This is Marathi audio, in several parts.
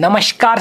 नमस्कार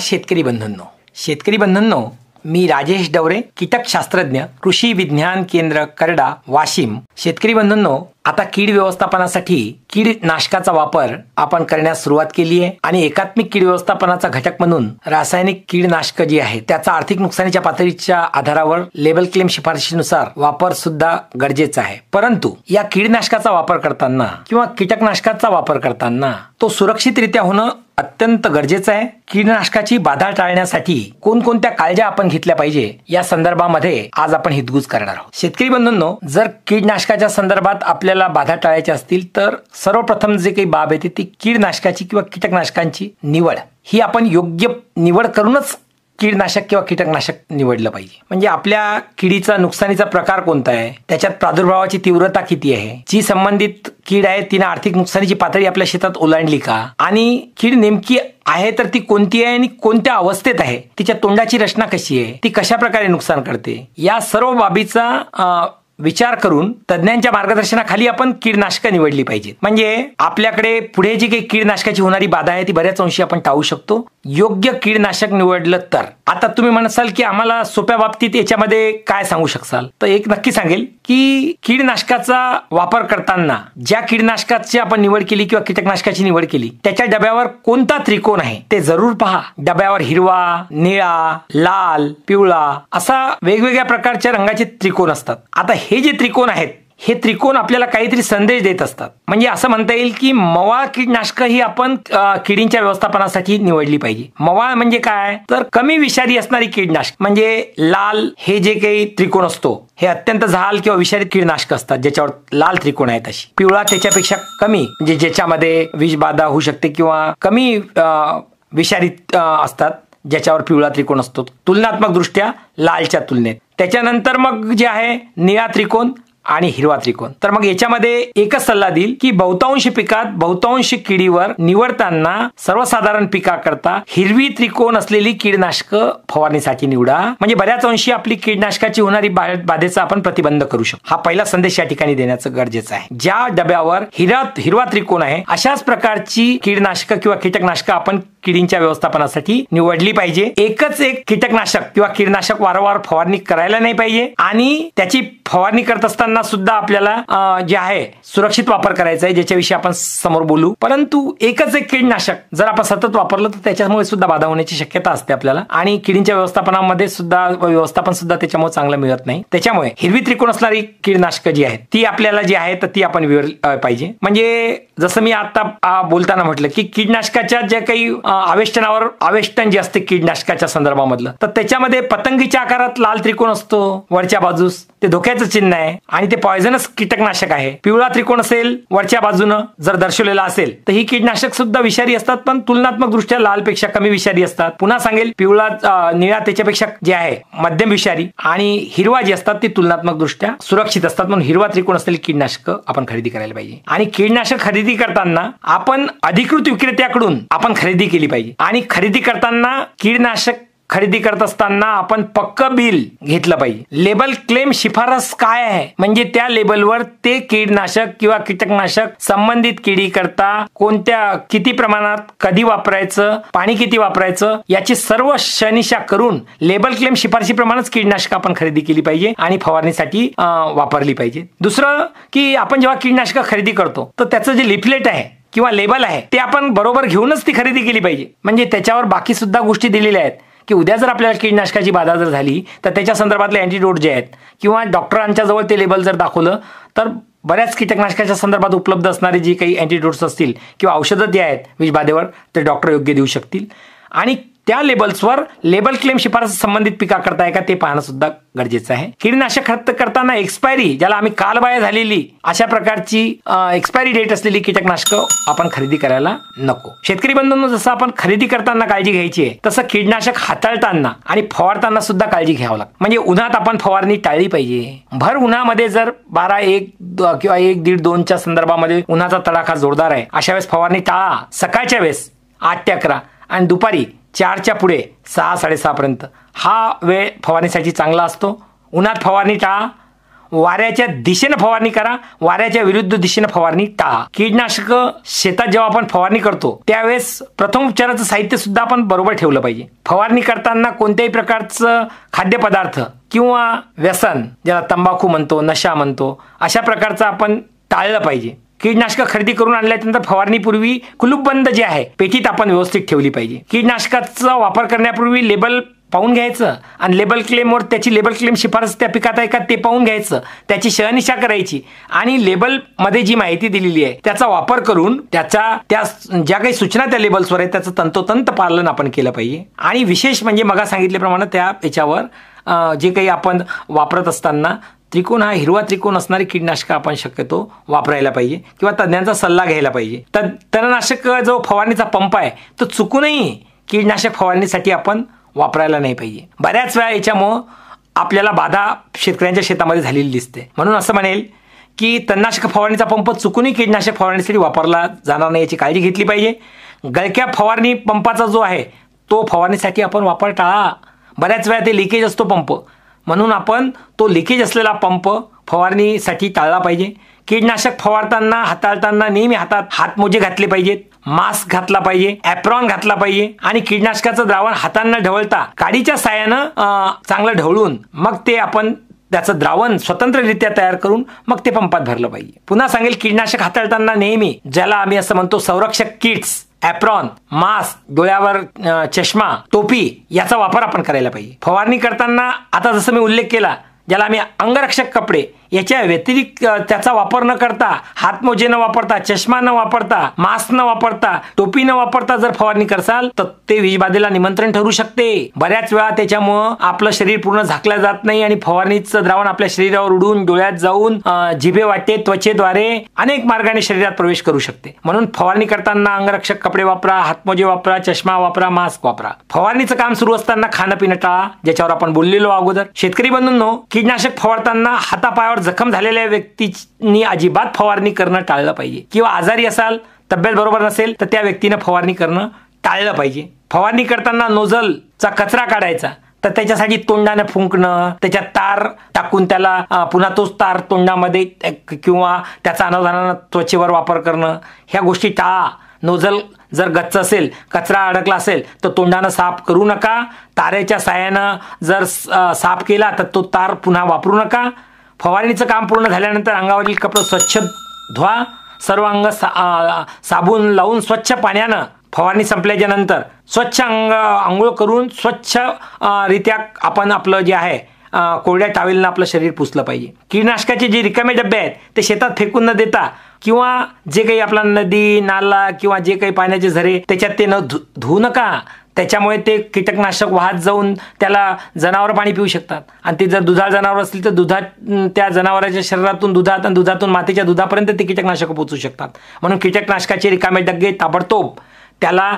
शेतकरी बंधूंनो, मी राजेश डवरे, कीटकशास्त्रज्ञ, कृषी विज्ञान केंद्र करडा, वाशिम. शेतकरी बंधूंनो, आता कीड व्यवस्थापनासाठी कीडनाशकाचा वापर आपण करण्यास सुरुवात केली आहे आणि एकात्मिक कीड व्यवस्थापनाचा घटक म्हणून रासायनिक कीडनाशक जी आहे त्याचा आर्थिक नुकसानीच्या पातळीच्या आधारावर लेबल क्लेम शिफारशीनुसार वापर सुद्धा गरजेचा आहे. परंतु या कीडनाशकाचा वापर करताना किंवा कीटकनाशकाचा वापर करताना तो सुरक्षितरित्या होणं अत्यंत गरजेचं आहे. कीडनाशकाची बाधा टाळण्यासाठी कोणकोणत्या काळज्या आपण घेतल्या पाहिजे या संदर्भामध्ये आज आपण हितगुज करणार आहोत. शेतकरी बंधूंनो, जर कीडनाशकाच्या संदर्भात आपल्याला बाधा टाळायची असतील तर सर्वप्रथम जे काही बाब येते ती कीडनाशकाची किंवा कीटकनाशकांची निवड. ही आपण योग्य निवड करूनच कीडनाशक किंवा कीटकनाशक निवडलं पाहिजे. म्हणजे आपल्या किडीचा नुकसानीचा प्रकार कोणता आहे, त्याच्यात प्रादुर्भावाची तीव्रता किती आहे, जी संबंधित कीड आहे तिने आर्थिक नुकसानीची पातळी आपल्या शेतात ओलांडली का, आणि कीड नेमकी आहे तर ती कोणती आहे आणि कोणत्या अवस्थेत आहे, तिच्या तोंडाची रचना कशी आहे, ती कशा प्रकारे नुकसान करते, या सर्व बाबीचा विचार करून तज्ञांच्या मार्गदर्शनाखाली आपण कीडनाशकं निवडली पाहिजेत. म्हणजे आपल्याकडे पुढे जी काही कीडनाशकाची होणारी बाधा आहे ती बऱ्याच अंशी आपण टाळू शकतो योग्य कीडनाशक निवडलं तर. आता तुम्ही म्हणाल की आम्हाला सोप्या बाबतीत याच्यामध्ये काय सांगू शकाल, तर एक नक्की सांगेल की कीडनाशकाचा वापर करताना ज्या कीडनाशकाची आपण निवड केली किंवा कीटकनाशकाची निवड केली त्याच्या डब्यावर कोणता त्रिकोण आहे ते जरूर पहा. डब्यावर हिरवा, निळा, लाल, पिवळा असा वेगवेगळ्या प्रकारच्या रंगाचे त्रिकोण असतात. आता हे जे त्रिकोण आहेत हे त्रिकोण आपल्याला काहीतरी संदेश देत असतात. म्हणजे असं म्हणता येईल की मवाळ कीटनाशक ही आपण किडींच्या व्यवस्थापनासाठी निवडली पाहिजे. मवाळ म्हणजे काय, तर कमी विषारी असणारी कीडनाशक. म्हणजे लाल हे जे काही त्रिकोण असतो हे अत्यंत जहाल किंवा विषारी कीडनाशक असतात ज्याच्यावर लाल त्रिकोण आहेत. अशी पिवळा त्याच्यापेक्षा कमी, म्हणजे ज्याच्यामध्ये विषबाधा होऊ शकते किंवा कमी विषारी असतात ज्याच्यावर पिवळा त्रिकोण असतो तुलनात्मक दृष्ट्या लालच्या तुलनेत. त्याच्यानंतर मग जे आहे निळा त्रिकोण आणि हिरवा त्रिकोण. तर मग याच्यामध्ये एकच सल्ला देईल की बहुतांश पिकात बहुतांश किडीवर निवडताना सर्वसाधारण पिकाकरता हिरवी त्रिकोण असलेली कीडनाशक फवारणीसाठी निवडा. म्हणजे बऱ्याच अंशी आपली कीडनाशकाची होणारी बाधेचा आपण प्रतिबंध करू शकतो. हा पहिला संदेश या ठिकाणी देण्याचं गरजेचं आहे. ज्या डब्यावर हिरवा त्रिकोण आहे अशाच प्रकारची कीडनाशक किंवा कीटकनाशक आपण किडींच्या व्यवस्थापनासाठी निवडली पाहिजे. एकच एक कीटकनाशक किंवा कीडनाशक वारंवार फवारणी करायला नाही पाहिजे आणि त्याची फवारणी करत असताना सुद्धा आपल्याला जे आहे सुरक्षित वापर करायचा आहे ज्याच्याविषयी आपण समोर बोलू. परंतु एकच एक कीटनाशक जर आपण सतत वापरलं तर त्याच्यामुळे सुद्धा बाधा होण्याची शक्यता असते आपल्याला आणि किडींच्या व्यवस्थापनामध्ये सुद्धा व्यवस्थापन सुद्धा त्याच्यामुळे चांगलं मिळत नाही. त्याच्यामुळे हिरवी त्रिकोण असणारी कीडनाशक जी आहेत ती आपल्याला जी आहे तर ती आपण निवडली पाहिजे. म्हणजे जसं मी आता बोलताना म्हटलं की कीटनाशकाच्या ज्या काही आवेष्टन जे असते कीटनाशकाच्या संदर्भामधलं, तर त्याच्यामध्ये पतंगीच्या आकारात लाल त्रिकोण असतो वरच्या बाजूस, ते धोक्याचं चिन्ह आहे आणि ते पॉयझनस कीटकनाशक आहे. पिवळा त्रिकोण असेल वरच्या बाजूनं जर दर्शवलेला असेल तर ही कीटनाशक सुद्धा विषारी असतात पण तुलनात्मक दृष्ट्या लालपेक्षा कमी विषारी असतात. पुन्हा सांगेल पिवळा निळा त्याच्यापेक्षा जे आहे मध्यम विषारी आणि हिरवा जी असतात ती तुलनात्मक दृष्ट्या सुरक्षित असतात. म्हणून हिरवा त्रिकोण असलेली कीटनाशक आपण खरेदी करायला पाहिजे. आणि कीटनाशक खरेदी करताना आपण अधिकृत विक्रेत्याकडून आपण खरेदी केली पाहिजे आणि खरेदी करताना कीटनाशक खरेदी करत असताना आपण पक्क बिल घेतलं पाहिजे. लेबल क्लेम शिफारस काय आहे, म्हणजे त्या लेबलवर ते कीटनाशक किंवा कीटकनाशक संबंधित किडी करता कोणत्या किती प्रमाणात कधी वापरायचं, पाणी किती वापरायचं याची सर्व शनिशा करून लेबल क्लेम शिफारशीप्रमाणेच कीटनाशक आपण खरेदी केली पाहिजे आणि फवारणीसाठी वापरली पाहिजे. दुसरं की आपण जेव्हा कीटनाशक खरेदी करतो तर त्याचं जे लिफलेट आहे किंवा लेबल आहे ते आपण बरोबर घेऊनच ती खरेदी केली पाहिजे. म्हणजे त्याच्यावर बाकी सुद्धा गोष्टी दिलेल्या आहेत की उद्या जर आपल्याला कीटनाशकाची बाधा जर झाली तर त्याच्या संदर्भातले अँटीडोट जे आहेत किंवा डॉक्टरांच्या जवळ ते लेबल जर दाखवलं तर बऱ्याच कीटकनाशकाच्या संदर्भात उपलब्ध असणारे जी काही अँटीडोट्स असतील किंवा औषधं जे आहेत विषबाधेवर ते डॉक्टर योग्य देऊ शकतील. आणि त्या लेबल्सवर लेबल क्लेम शिफारस संबंधित पिकाकरता आहे का ते पाहणं सुद्धा गरजेचं आहे. कीटनाशक खत करताना एक्सपायरी, ज्याला आम्ही कालबाह्य झालेली अशा प्रकारची एक्सपायरी डेट असलेली कीटकनाशक आपण खरेदी करायला नको. शेतकरी बंधूंनो, जसं आपण खरेदी करताना काळजी घ्यायची आहे तसं कीटनाशक हाताळताना आणि फवारताना सुद्धा काळजी घ्यावं लागतं. म्हणजे उन्हात आपण फवारणी टाळली पाहिजे. भर उन्हामध्ये जर 12-1 किंवा 1-1:30-2च्या संदर्भामध्ये उन्हाचा तडाखा जोरदार आहे अशा वेळेस फवारणी टाळा. सकाळच्या वेळेस 8 ते 11 आणि दुपारी 4च्या पुढे 6-6:30 पर्यंत हा वेळ फवारणीसाठी चांगला असतो. उन्हात फवारणी टाळा. वाऱ्याच्या दिशेनं फवारणी करा, वाऱ्याच्या विरुद्ध दिशेनं फवारणी टाळा. कीटनाशक शेतात जेव्हा आपण फवारणी करतो त्यावेळेस प्रथम उपचाराचं साहित्य सुद्धा आपण बरोबर ठेवलं पाहिजे. फवारणी करताना कोणत्याही प्रकारचं खाद्यपदार्थ किंवा व्यसन, ज्याला तंबाखू म्हणतो, नशा म्हणतो, अशा प्रकारचं आपण टाळलं पाहिजे. कीटनाशक खरेदी करून आणल्यानंतर फवारणीपूर्वी कुलूपबंद जे आहे पेटीत आपण व्यवस्थित ठेवली पाहिजे. कीटनाशकाचा वापर करण्यापूर्वी लेबल पाहून घ्यायचं आणि लेबल क्लेमवर त्याची लेबल क्लेम शिफारस त्या पिकात आहे का ते पाहून घ्यायचं, त्याची शहानिशा करायची आणि लेबलमध्ये जी माहिती दिलेली आहे त्याचा वापर करून त्या ज्या काही सूचना त्या लेबल्सवर आहेत त्याचं तंतोतंत पालन आपण केलं पाहिजे. आणि विशेष म्हणजे मग सांगितल्याप्रमाणे त्या याच्यावर जे काही आपण वापरत असताना त्रिकोण हा हिरवा त्रिकोण असणारी कीटनाशक आपण शक्यतो वापरायला पाहिजे किंवा तज्ज्ञांचा सल्ला घ्यायला पाहिजे. तणनाशक जो फवारणीचा पंप आहे तो चुकूनही कीटनाशक फवारणीसाठी आपण वापरायला नाही पाहिजे. बऱ्याच वेळा याच्यामुळं आपल्याला बाधा शेतकऱ्यांच्या शेतामध्ये झालेली दिसते. म्हणून असं म्हणेल की तणनाशक फवारणीचा पंप चुकूनही कीटनाशक फवारणीसाठी वापरला जाणार नाही याची काळजी घेतली पाहिजे. गळक्या फवारणी पंपाचा जो आहे तो फवारणीसाठी आपण वापर टाळा. बऱ्याच वेळा ते लिकेज असतो पंप, म्हणून आपण तो लिकेज असलेला पंप फवारणीसाठी टाळला पाहिजे. कीटनाशक फवारताना हाताळताना नेहमी हातात हातमोजे घातले पाहिजेत, मास्क घातला पाहिजे, ॲप्रॉन घातला पाहिजे आणि कीटनाशकाचं द्रावण हातांना ढवळता काडीच्या साहाय्यानं चांगलं ढवळून मग ते आपण त्याचं द्रावण स्वतंत्ररित्या तयार करून मग ते पंपात भरलं पाहिजे. पुन्हा सांगेल, कीटनाशक हाताळताना नेहमी ज्याला आम्ही असं म्हणतो संरक्षक किट्स, ॲप्रॉन, मास्क, डोळ्यावर चष्मा, टोपी याचा वापर आपण करायला पाहिजे. फवारणी करताना आता जसं मी उल्लेख केला ज्याला आम्ही अंगरक्षक कपडे याच्या व्यतिरिक्त त्याचा वापर न करता, हातमोजे न वापरता, चष्मा न वापरता, मास्क न वापरता, टोपी न वापरता जर फवारणी करसाल तर ते विषबाधेला निमंत्रण ठरू शकते. बऱ्याच वेळा त्याच्यामुळं आपलं शरीर पूर्ण झाकलं जात नाही आणि फवारणीचं द्रावण आपल्या शरीरावर उडून डोळ्यात जाऊन जिभे वाटे त्वचेद्वारे अनेक मार्गाने शरीरात प्रवेश करू शकते. म्हणून फवारणी करताना अंगरक्षक कपडे वापरा, हातमोजे वापरा, चष्मा वापरा, मास्क वापरा. फवारणीचं काम सुरू असताना खाणं पिणं टाळा, ज्याच्यावर आपण बोललेलो अगोदर. शेतकरी बंधूंनो, कीटनाशक फवारताना हातापायावर जखम झालेल्या व्यक्तींनी अजिबात फवारणी करणं टाळलं पाहिजे किंवा आजारी असाल, तब्येत बरोबर नसेल तर त्या व्यक्तीनं फवारणी करणं टाळलं पाहिजे. फवारणी करताना नोझलचा कचरा काढायचा तर त्याच्यासाठी तोंडाने फुंकणं, त्याच्यात तार टाकून त्याला पुन्हा तोच तार तोंडामध्ये किंवा त्याचा अनावधानानं त्वचेवर वापर करणं, ह्या गोष्टी टाळा. नोझल जर गच्च असेल, कचरा अडकला असेल तर तोंडानं साफ करू नका. तारेच्या साहाय्यानं जर साफ केला तर तो तार पुन्हा वापरू नका. फवारणीचं काम पूर्ण झाल्यानंतर अंगावरील कपडे स्वच्छ धुवा. सर्व अंग साबण लावून स्वच्छ पाण्यानं फवारणी संपल्याच्या नंतर स्वच्छ आंघोळ करून स्वच्छ रित्या आपण आपलं जे आहे कोरड्या टावेलनं आपलं शरीर पुसलं पाहिजे. कीटनाशकाचे जे रिकामे डबे आहेत ते शेतात फेकून न देता किंवा जे काही आपला नदी, नाला किंवा जे काही पाण्याचे झरे त्याच्यात ते न धुवू नका. त्याच्यामुळे ते कीटकनाशक वाहत जाऊन त्याला जनावर पाणी पिऊ शकतात आणि ते जर दुधाळ जनावर असतील तर दुधात त्या जनावरांच्या शरीरातून दुधात आणि दुधातून मातेच्या दुधापर्यंत ते कीटकनाशक पोचू शकतात. म्हणून कीटकनाशकाचे रिकामे डगे ताबडतोब त्याला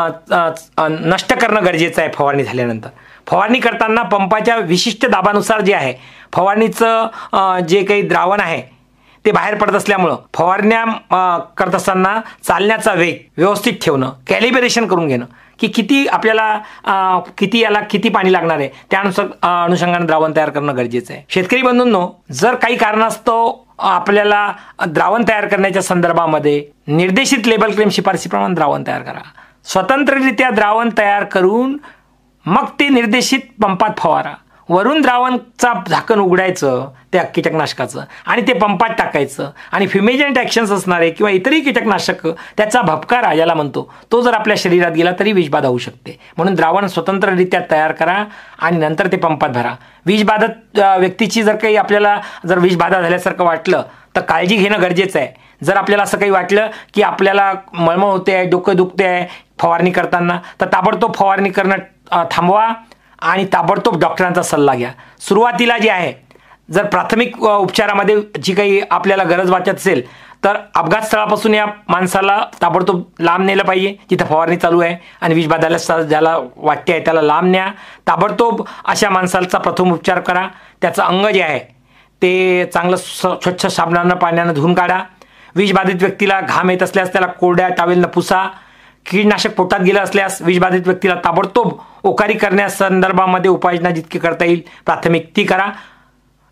नष्ट करणं गरजेचं आहे. फवारणी झाल्यानंतर फवारणी करताना पंपाच्या विशिष्ट दाबानुसार जे आहे फवारणीचं जे काही द्रावण आहे ते बाहेर पडत असल्यामुळं फवारण्या करत असताना चालण्याचा वेग व्यवस्थित ठेवणं, कॅलिब्रेशन करून घेणं की किती आपल्याला किती पाणी लागणार आहे त्यानुसार अनुषंगाने द्रावण तयार करणं गरजेचं आहे. शेतकरी बंधूंनो, जर काही कारणास्तव आपल्याला द्रावण तयार करण्याच्या संदर्भामध्ये निर्देशित लेबल क्लेम शिफारसीप्रमाणे द्रावण तयार करा. स्वतंत्ररित्या द्रावण तयार करून मग ते निर्देशित पंपात फवारा. वरून द्रावणचा झाकण उघडायचं त्या कीटकनाशकाचं आणि ते पंपात टाकायचं आणि फ्युमेजंट ॲक्शन्स असणारे किंवा इतरही कीटकनाशक त्याचा भपकारा ज्याला म्हणतो तो जर आपल्या शरीरात गेला तरी विषबाधा होऊ शकते. म्हणून द्रावण स्वतंत्ररित्या तयार करा आणि नंतर ते पंपात भरा. विषबाधित व्यक्तीची जर काही आपल्याला जर विषबाधा झाल्यासारखं वाटलं तर काळजी घेणं गरजेचं आहे. जर आपल्याला असं काही वाटलं की आपल्याला मळमळ होते आहे, डोकं दुखते आहे फवारणी करताना तर ताबडतोब फवारणी करणं थांबवा आणि ताबडतोब डॉक्टरांचा सल्ला घ्या. सुरुवातीला जे आहे जर प्राथमिक उपचारामध्ये जी काही आपल्याला गरज वाटत असेल तर अपघात स्थळापासून या माणसाला ताबडतोब लांब नेलं पाहिजे जिथं फवारणी चालू आहे आणि विषबाधा ज्याला वाटते आहे त्याला लांब न्या. ताबडतोब अशा माणसाचा प्रथम उपचार करा. त्याचं अंग जे आहे ते चांगलं स्वच्छ साबणानं पाण्यानं धुवून काढा. विषबाधित व्यक्तीला घाम येत असल्यास त्याला कोरड्या टावेलनं पुसा. कीटनाशक पोटात गेलं असल्यास विषबाधित व्यक्तीला ताबडतोब ओकारी करण्यासंदर्भामध्ये उपाययोजना जितकी करता येईल प्राथमिक ती करा.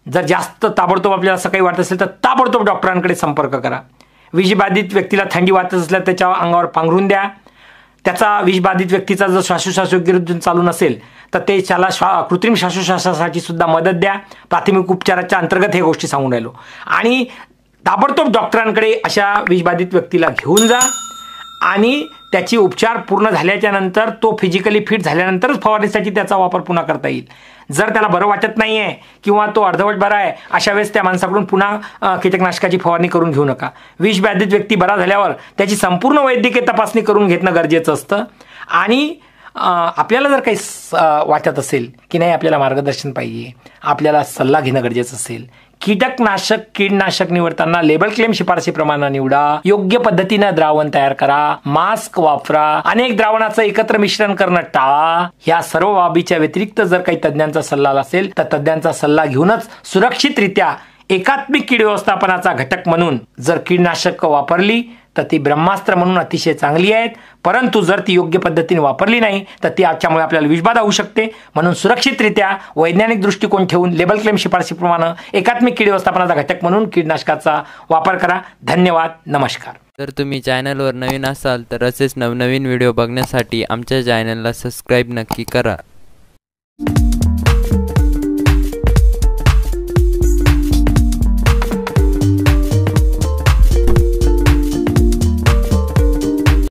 जर जास्त ताबडतोब आपल्याला सकाळी वाटत असेल तर ताबडतोब डॉक्टरांकडे संपर्क करा. विषबाधित व्यक्तीला थंडी वाटत असल्यास त्याच्या अंगावर पांघरून द्या. त्याचा विषबाधित व्यक्तीचा जर श्वासोश्वास योग्य चालू नसेल तर ते त्याला कृत्रिम श्वासोश्वासासाठी सुद्धा मदत द्या. प्राथमिक उपचाराच्या अंतर्गत हे गोष्टी सांगून राहिलो. आणि ताबडतोब डॉक्टरांकडे अशा विषबाधित व्यक्तीला घेऊन जा आणि त्याची उपचार पूर्ण झाल्याच्या नंतर तो फिजिकली फिट झाल्यानंतरच फवारणीसाठी त्याचा वापर पुन्हा करता येईल. जर त्याला बरं वाटत नाही आहे किंवा तो अर्धवट बरा आहे अशा वेळेस त्या माणसाकडून पुन्हा कीटकनाशकाची फवारणी करून घेऊ नका. विषबाधित व्यक्ती बरा झाल्यावर त्याची संपूर्ण वैद्यकीय तपासणी करून घेणं गरजेचं असतं. आणि आपल्याला जर काही वाटत असेल की नाही आपल्याला मार्गदर्शन पाहिजे, आपल्याला सल्ला घेणं गरजेचं असेल, कीटकनाशक कीडनाशक निवडताना लेबल क्लेम शिफारशीप्रमाणे निवडा. योग्य पद्धतीनं द्रावण तयार करा. मास्क वापरा. अनेक द्रावणाचं एकत्र मिश्रण करणं टाळा. ह्या सर्व बाबीच्या व्यतिरिक्त जर काही तज्ज्ञांचा सल्ला असेल तर तज्ज्ञांचा सल्ला घेऊनच सुरक्षितरित्या एकात्मिक कीड व्यवस्थापनाचा घटक म्हणून जर कीडनाशक वापरली तर ती ब्रह्मास्त्र म्हणून अतिशय चांगली आहेत. परंतु जर ती योग्य पद्धतीने वापरली नाही तर त्याच्यामुळे आपल्याला विषबाधा होऊ शकते. म्हणून सुरक्षितरित्या वैज्ञानिक दृष्टिकोन ठेवून लेबल क्लेम शिफारशीप्रमाणे एकात्मिक कीड व्यवस्थापनाचा घटक म्हणून कीटनाशकाचा वापर करा. धन्यवाद. नमस्कार. जर तुम्ही चॅनलवर नवीन असाल तर असेच नवनवीन व्हिडिओ बघण्यासाठी आमच्या चॅनलला सबस्क्राईब नक्की करा.